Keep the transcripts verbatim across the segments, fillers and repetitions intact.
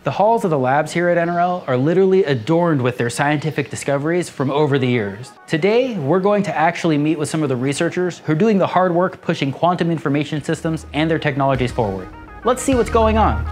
The halls of the labs here at N R L are literally adorned with their scientific discoveries from over the years. Today, we're going to actually meet with some of the researchers who are doing the hard work pushing quantum information systems and their technologies forward. Let's see what's going on.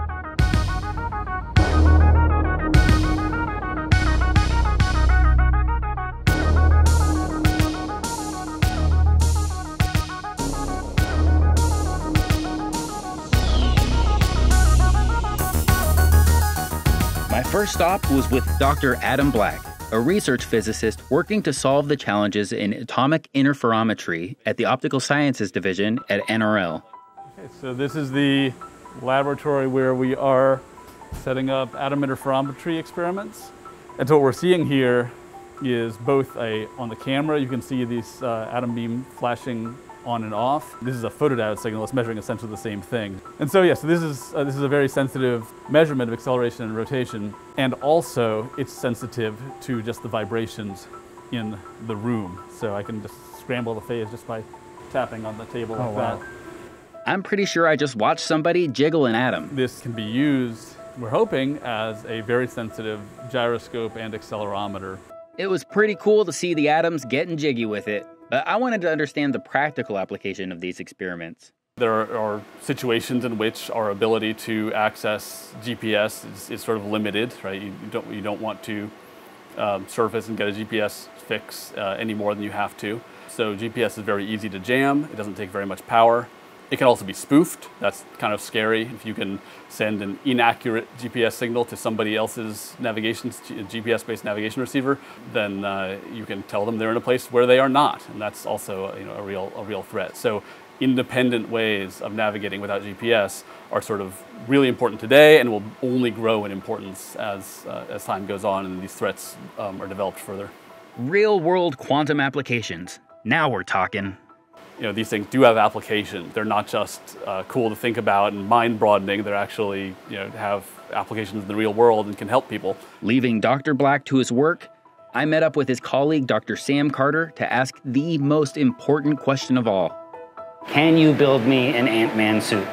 My first stop was with Doctor Adam Black, a research physicist working to solve the challenges in atomic interferometry at the Optical Sciences Division at N R L. Okay, so this is the laboratory where we are setting up atom interferometry experiments. And so what we're seeing here is both a, on the camera, you can see these uh, atom beam flashing on and off. This is a photodiode signal. It's measuring essentially the same thing. And so, yeah, so this is, uh, this is a very sensitive measurement of acceleration and rotation. And also, it's sensitive to just the vibrations in the room. So I can just scramble the phase just by tapping on the table oh, like wow. that. I'm pretty sure I just watched somebody jiggle an atom. This can be used, we're hoping, as a very sensitive gyroscope and accelerometer. It was pretty cool to see the atoms getting jiggy with it. But I wanted to understand the practical application of these experiments. There are, are situations in which our ability to access G P S is, is sort of limited, right? You, you, don't, you don't want to um, surface and get a G P S fix uh, any more than you have to. So G P S is very easy to jam. It doesn't take very much power. It can also be spoofed. That's kind of scary. If you can send an inaccurate G P S signal to somebody else's navigation, G P S-based navigation receiver, then uh, you can tell them they're in a place where they are not, and that's also you know, a real a real threat. So independent ways of navigating without G P S are sort of really important today, and will only grow in importance as uh, as time goes on and these threats um, are developed further. Real-world quantum applications. Now we're talking. You know, these things do have application. They're not just uh, cool to think about and mind-broadening. They're actually, you know, have applications in the real world and can help people. Leaving Doctor Black to his work, I met up with his colleague, Doctor Sam Carter, to ask the most important question of all. Can you build me an Ant-Man suit?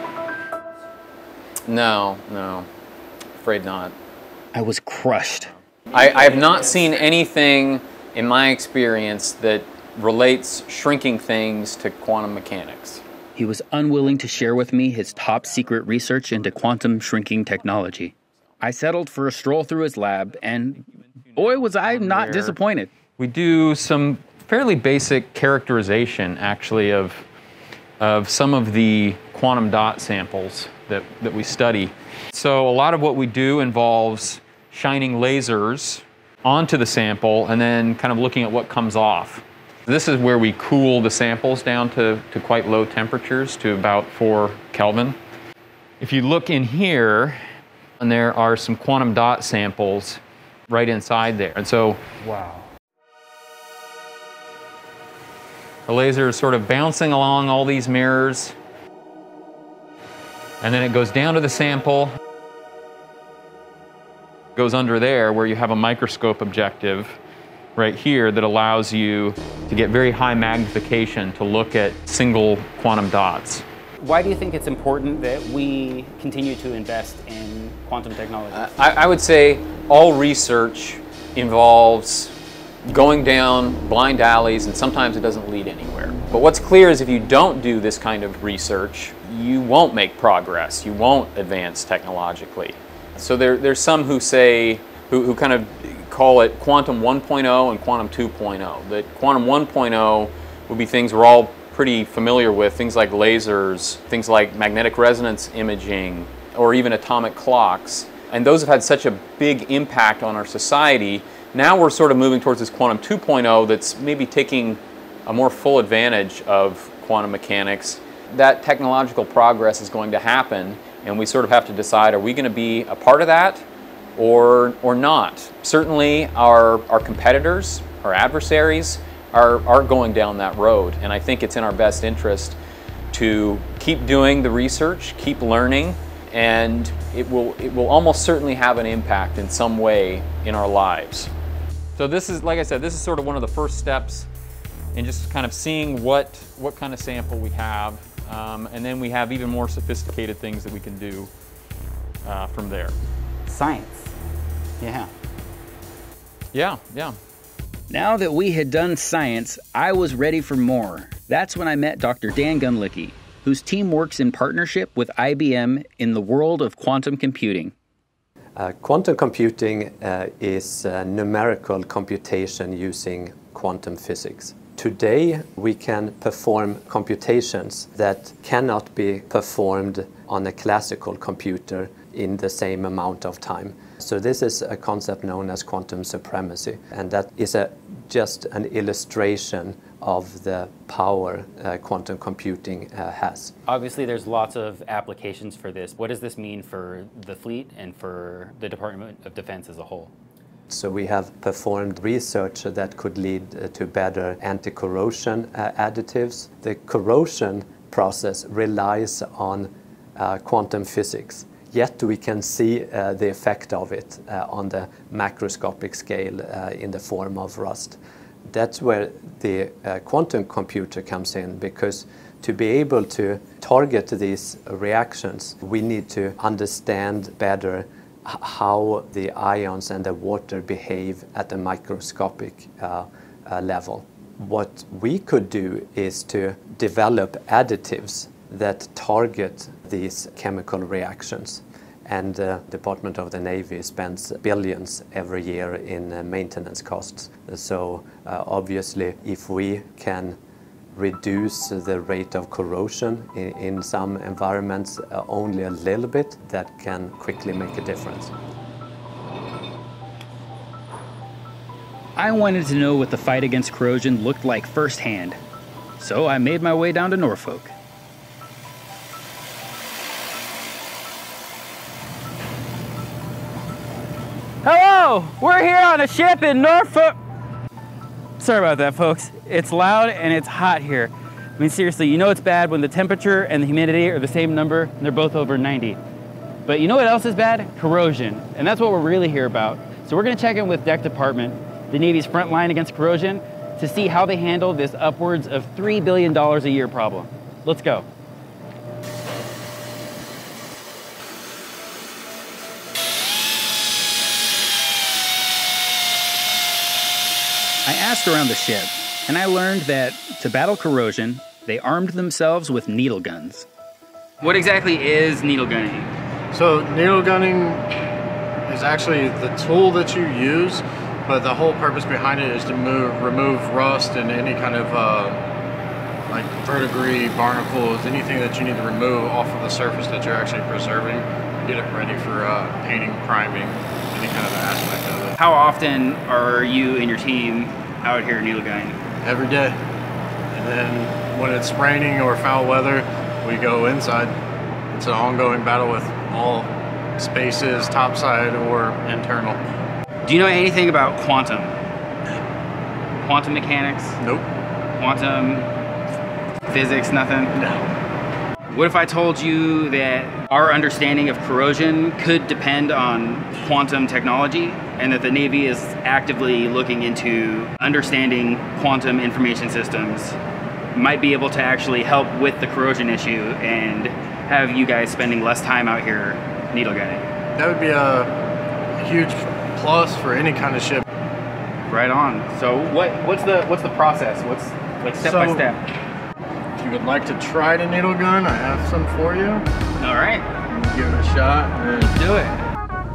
No, no, afraid not. I was crushed. I, I have not seen anything in my experience that relates shrinking things to quantum mechanics. He was unwilling to share with me his top secret research into quantum shrinking technology. I settled for a stroll through his lab, and boy was I not disappointed. We do some fairly basic characterization, actually, of, of some of the quantum dot samples that, that we study. So a lot of what we do involves shining lasers onto the sample and then kind of looking at what comes off. This is where we cool the samples down to, to quite low temperatures, to about four Kelvin. If you look in here, and there are some quantum dot samples right inside there. And so, wow. The laser is sort of bouncing along all these mirrors, and then it goes down to the sample, goes under there where you have a microscope objective right here that allows you to get very high magnification to look at single quantum dots. Why do you think it's important that we continue to invest in quantum technology? Uh, I, I would say all research involves going down blind alleys, and sometimes it doesn't lead anywhere. But what's clear is if you don't do this kind of research, you won't make progress, you won't advance technologically. So there, there's some who say, who, who kind of call it quantum one point oh and quantum two point oh. That quantum one point oh would be things we're all pretty familiar with, things like lasers, things like magnetic resonance imaging, or even atomic clocks. And those have had such a big impact on our society. Now we're sort of moving towards this quantum two point oh that's maybe taking a more full advantage of quantum mechanics. That technological progress is going to happen, and we sort of have to decide, are we going to be a part of that or, or not? Certainly our, our competitors, our adversaries, are, are going down that road, and I think it's in our best interest to keep doing the research, keep learning, and it will, it will almost certainly have an impact in some way in our lives. So this is, like I said, this is sort of one of the first steps in just kind of seeing what, what kind of sample we have, um, and then we have even more sophisticated things that we can do uh, from there. science. Yeah. Yeah, yeah. Now that we had done science, I was ready for more. That's when I met Doctor Dan Gunlicki, whose team works in partnership with I B M in the world of quantum computing. Uh, quantum computing uh, is uh, numerical computation using quantum physics. Today we can perform computations that cannot be performed on a classical computer in the same amount of time. So this is a concept known as quantum supremacy, and that is a, just an illustration of the power uh, quantum computing uh, has. Obviously there's lots of applications for this. What does this mean for the fleet and for the Department of Defense as a whole? So we have performed research that could lead uh, to better anti-corrosion uh, additives. The corrosion process relies on uh, quantum physics. Yet we can see uh, the effect of it uh, on the macroscopic scale uh, in the form of rust. That's where the uh, quantum computer comes in, because to be able to target these reactions, we need to understand better how the ions and the water behave at a microscopic uh, uh, level. What we could do is to develop additives that target these chemical reactions. And the uh, Department of the Navy spends billions every year in uh, maintenance costs. So uh, obviously, if we can reduce the rate of corrosion in, in some environments uh, only a little bit, that can quickly make a difference. I wanted to know what the fight against corrosion looked like firsthand, so I made my way down to Norfolk. Hello! We're here on a ship in Norfolk. Sorry about that, folks. It's loud and it's hot here. I mean, seriously, you know it's bad when the temperature and the humidity are the same number and they're both over ninety. But you know what else is bad? Corrosion. And that's what we're really here about. So we're gonna check in with Deck Department, the Navy's front line against corrosion, to see how they handle this upwards of three billion dollars a year problem. Let's go. I asked around the ship, and I learned that to battle corrosion, they armed themselves with needle guns. What exactly is needle gunning? So needle gunning is actually the tool that you use, but the whole purpose behind it is to move, remove rust and any kind of uh, like verdigris, barnacles, anything that you need to remove off of the surface that you're actually preserving, get it ready for uh, painting, priming, any kind of aspect of it. How often are you and your team out here needle gunning? Every day. And then when it's raining or foul weather, we go inside. It's an ongoing battle with all spaces, topside or internal. Do you know anything about quantum? Quantum mechanics? Nope. Quantum physics, nothing? No. What if I told you that our understanding of corrosion could depend on quantum technology, and that the Navy is actively looking into understanding quantum information systems, might be able to actually help with the corrosion issue and have you guys spending less time out here needle gunning? That would be a huge plus for any kind of ship. Right on. So what what's the what's the process? What's like step So, by step? If you would like to try to needle gun, I have some for you. All right. Give it a shot. And Let's do it.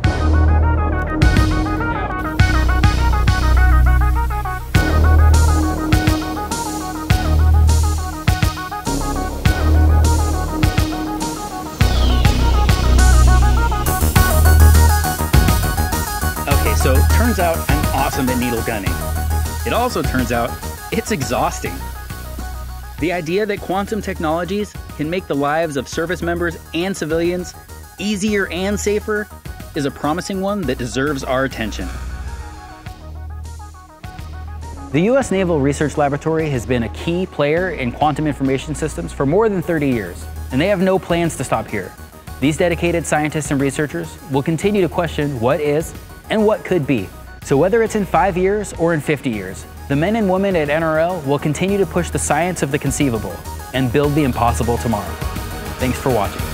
Okay, so turns out I'm awesome at needle gunning. It also turns out it's exhausting. The idea that quantum technologies can make the lives of service members and civilians easier and safer is a promising one that deserves our attention. The U S Naval Research Laboratory has been a key player in quantum information systems for more than thirty years, and they have no plans to stop here. These dedicated scientists and researchers will continue to question what is and what could be. So whether it's in five years or in fifty years, the men and women at N R L will continue to push the science of the conceivable and build the impossible tomorrow. Thanks for watching.